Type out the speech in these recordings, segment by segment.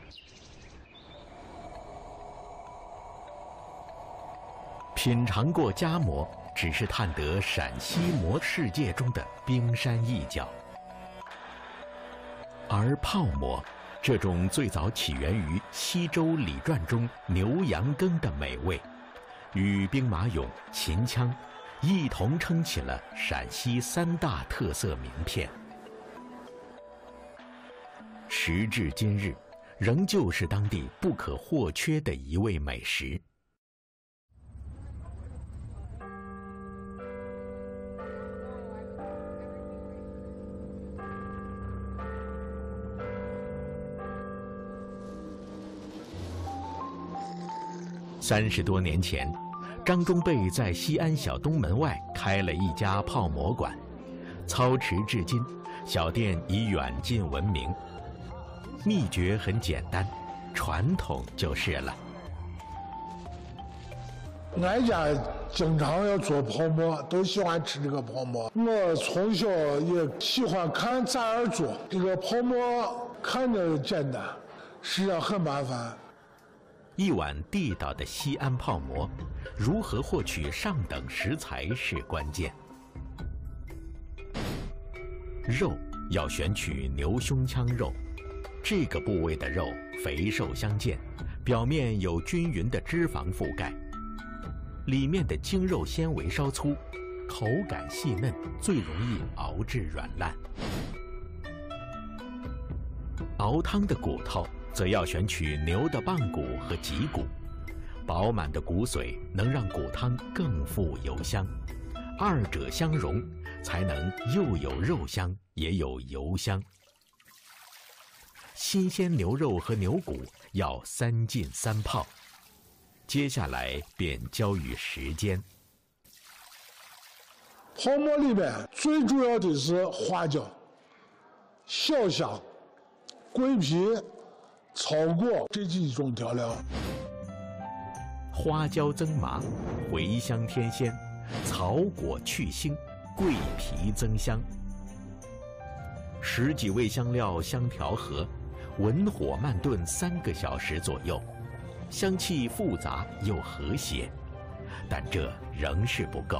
品尝过夹馍，只是探得陕西馍世界中的冰山一角。而泡馍，这种最早起源于西周《礼传》中牛羊羹的美味，与兵马俑、秦腔一同撑起了陕西3大特色名片。时至今日，仍旧是当地不可或缺的一味美食。30多年前，张忠备在西安小东门外开了一家泡馍馆，操持至今，小店已远近闻名。秘诀很简单，传统就是了。 俺家经常要做泡馍，都喜欢吃这个泡馍。我从小也喜欢看咋样做这个泡馍，看着简单，实际上很麻烦。 一碗地道的西安泡馍，如何获取上等食材是关键。肉要选取牛胸腔肉，这个部位的肉肥瘦相间，表面有均匀的脂肪覆盖，里面的精肉纤维稍粗，口感细嫩，最容易熬至软烂。熬汤的骨头则要选取牛的棒骨和脊骨，饱满的骨髓能让骨汤更富油香，二者相融，才能又有肉香也有油香。新鲜牛肉和牛骨要3浸3泡，接下来便交予时间。 泡馍里面最主要的是花椒、小香、桂皮、草果这几种调料。 花椒增麻，茴香添鲜，草果去腥，桂皮增香。10几味香料相调和，文火慢炖3个小时左右，香气复杂又和谐，但这仍是不够。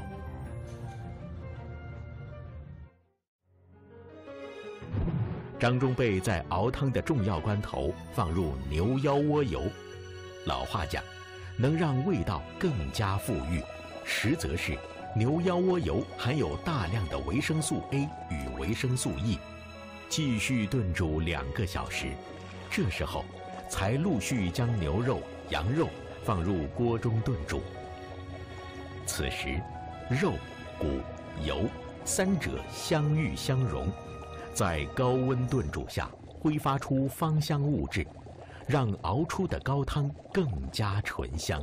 张忠备在熬汤的重要关头放入牛腰窝油，老话讲，能让味道更加馥郁，实则是牛腰窝油含有大量的维生素 A 与维生素 E。继续炖煮2个小时，这时候才陆续将牛肉、羊肉放入锅中炖煮。此时，肉、骨、油3者相遇相融，在高温炖煮下挥发出芳香物质，让熬出的高汤更加醇香。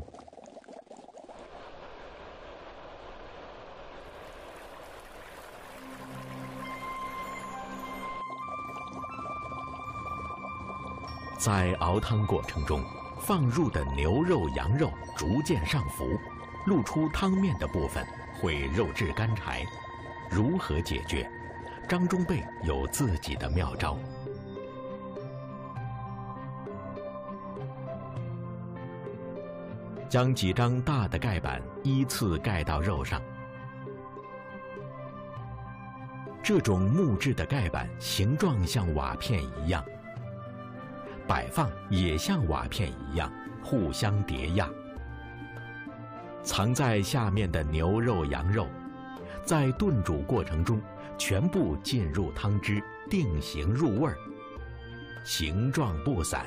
在熬汤过程中，放入的牛肉、羊肉逐渐上浮，露出汤面的部分会肉质干柴。如何解决？张忠备有自己的妙招。将几张大的盖板依次盖到肉上。这种木质的盖板形状像瓦片一样，摆放也像瓦片一样，互相叠压。藏在下面的牛肉、羊肉，在炖煮过程中全部进入汤汁，定型入味儿，形状不散。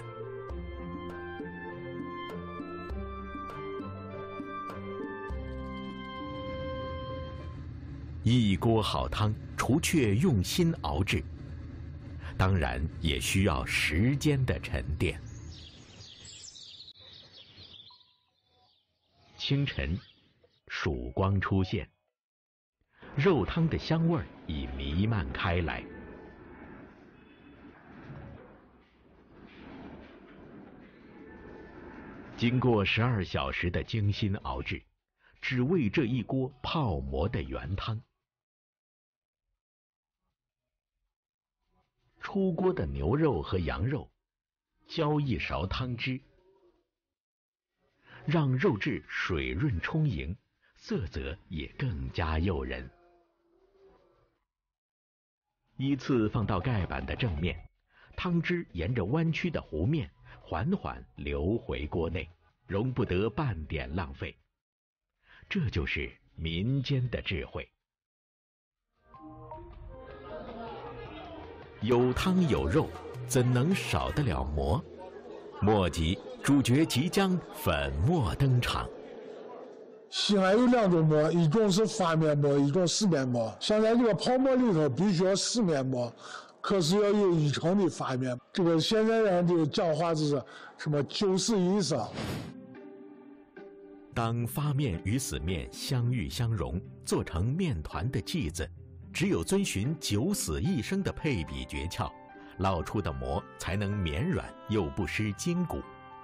一锅好汤，除却用心熬制，当然也需要时间的沉淀。清晨，曙光出现，肉汤的香味已弥漫开来。经过12小时的精心熬制，只为这一锅泡馍的原汤。出锅的牛肉和羊肉， 浇一勺汤汁，让肉质水润充盈，色泽也更加诱人。依次放到盖板的正面，汤汁沿着弯曲的弧面缓缓流回锅内，容不得半点浪费。这就是民间的智慧。有汤有肉，怎能少得了馍？莫急，主角即将粉墨登场。 西安有2种馍，一种是发面馍，一种死面馍。现在这个泡馍里头必须要死面馍，可是要有1成的发面。这个现在人这个讲话就是什么9死1生。 当发面与死面相遇相融，做成面团的剂子，只有遵循9死1生的配比诀窍，烙出的馍才能绵软又不失筋骨。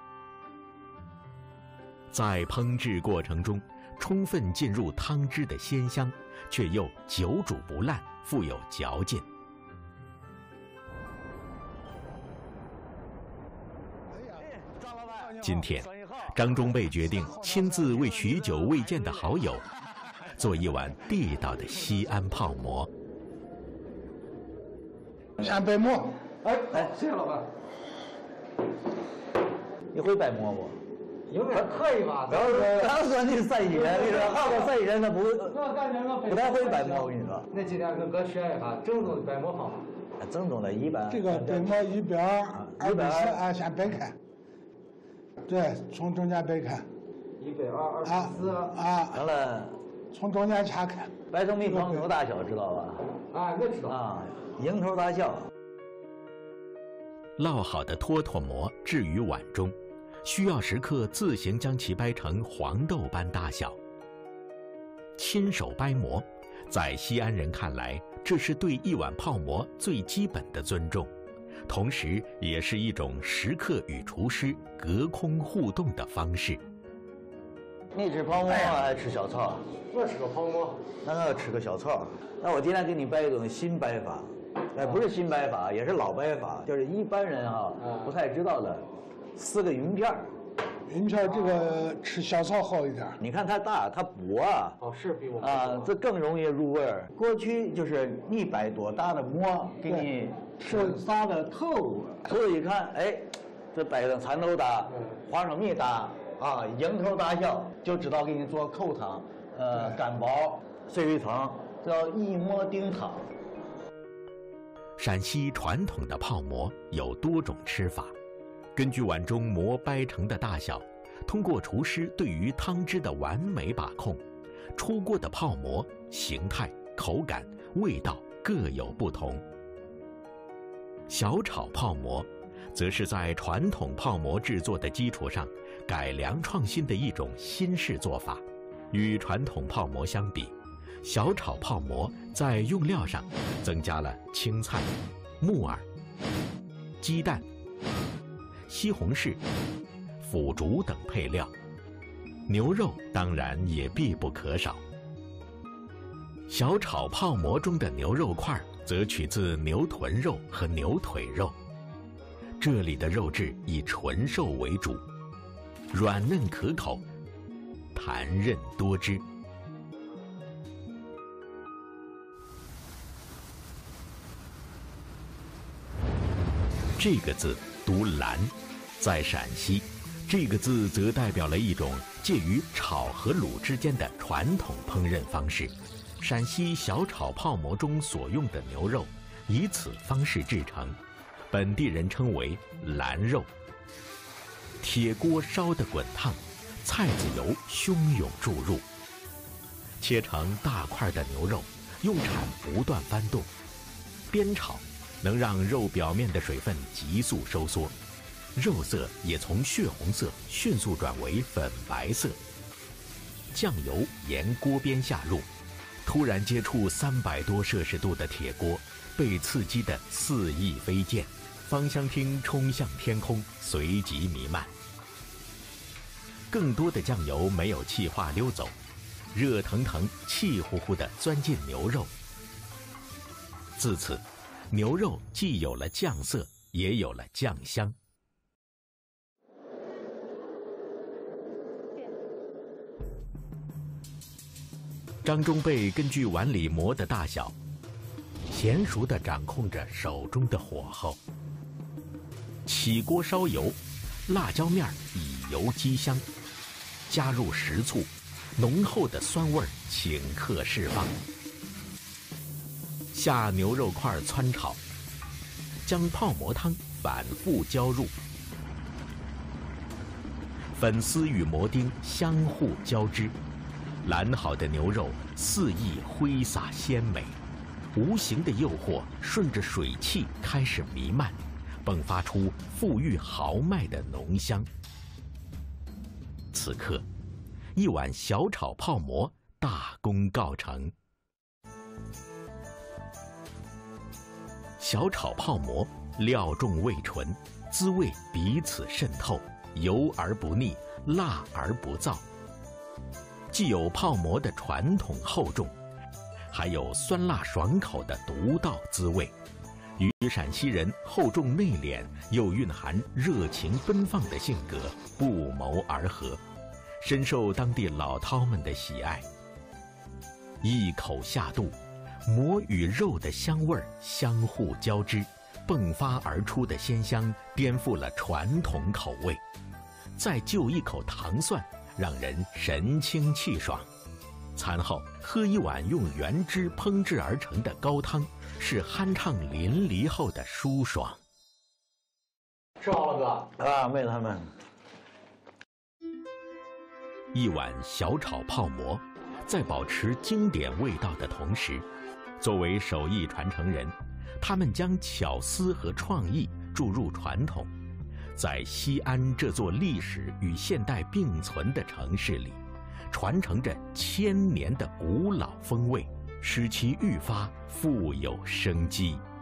在烹制过程中，充分进入汤汁的鲜香，却又久煮不烂，富有嚼劲。今天，张忠备决定亲自为许久未见的好友做一碗地道的西安泡馍。 先掰馍。 谢谢老板。 你会掰馍不？ 有点可以吧？ 不要说你陕西人，你说好多陕西人他不太会掰馍，我跟你说。 那今天跟哥学一下正宗的掰馍方法。 正宗的一般。 这个掰馍120、240，先掰开。对，从中间掰开。 120、240。 完了， 从中间掐开。 掰成蜜糖牛大小，知道吧？ 那知道。 蝇头大小。 烙好的坨坨馍置于碗中，需要时刻自行将其掰成黄豆般大小。亲手掰馍，在西安人看来，这是对一碗泡馍最基本的尊重，同时也是一种时刻与厨师隔空互动的方式。 你吃泡馍还吃小炒？ 我吃个泡馍， 那我吃个小炒。那我今天给你掰一种新掰法，不是新掰法，也是老掰法，就是一般人不太知道的，4个云片。 云片这个吃小炒好一点。 你看它大，它薄是比我这更容易入味儿。过去就是你掰多大的馍，给你吃撒的透，所以一看，这掰成蚕豆大，花生米大蝇头大小，就知道给你做口汤，干包、碎鱼汤，叫一馍定汤。 陕西传统的泡馍有多种吃法，根据碗中馍掰成的大小，通过厨师对于汤汁的完美把控，出锅的泡馍形态、口感、味道各有不同。小炒泡馍，则是在传统泡馍制作的基础上改良创新的一种新式做法。与传统泡馍相比，小炒泡馍在用料上增加了青菜、木耳、鸡蛋、西红柿、腐竹等配料，牛肉当然也必不可少。小炒泡馍中的牛肉块则取自牛臀肉和牛腿肉，这里的肉质以纯瘦为主，软嫩可口，弹韧多汁。这个字读兰，在陕西，这个字则代表了一种介于炒和卤之间的传统烹饪方式。陕西小炒泡馍中所用的牛肉，以此方式制成，本地人称为兰肉。铁锅烧得滚烫，菜籽油汹涌注入，切成大块的牛肉，用铲不断翻动，煸炒能让肉表面的水分急速收缩，肉色也从血红色迅速转为粉白色。酱油沿锅边下入，突然接触300多摄氏度的铁锅，被刺激得肆意飞溅，芳香烃冲向天空，随即弥漫。更多的酱油没有气化溜走，热腾腾、气呼呼地钻进牛肉。自此，牛肉既有了酱色，也有了酱香。 张忠备根据碗里馍的大小，娴熟地掌控着手中的火候。起锅烧油，辣椒面以油激香，加入食醋，浓厚的酸味顷刻释放。下牛肉块汆炒，将泡馍汤反复浇入，粉丝与馍丁相互交织，揽好的牛肉肆意挥洒鲜美，无形的诱惑顺着水汽开始弥漫，迸发出馥郁豪迈的浓香。此刻，一碗小炒泡馍大功告成。小炒泡馍料重味纯，滋味彼此渗透，油而不腻，辣而不燥。既有泡馍的传统厚重，还有酸辣爽口的独到滋味，与陕西人厚重内敛又蕴含热情奔放的性格不谋而合，深受当地老饕们的喜爱。一口下肚，馍与肉的香味相互交织，迸发而出的鲜香颠覆了传统口味。再就一口糖蒜，让人神清气爽。餐后喝一碗用原汁烹制而成的高汤，是酣畅淋漓后的舒爽。 吃好了，哥。 啊，为他们。 一碗小炒泡馍，在保持经典味道的同时，作为手艺传承人，他们将巧思和创意注入传统，在西安这座历史与现代并存的城市里，传承着1000年的古老风味，使其愈发富有生机。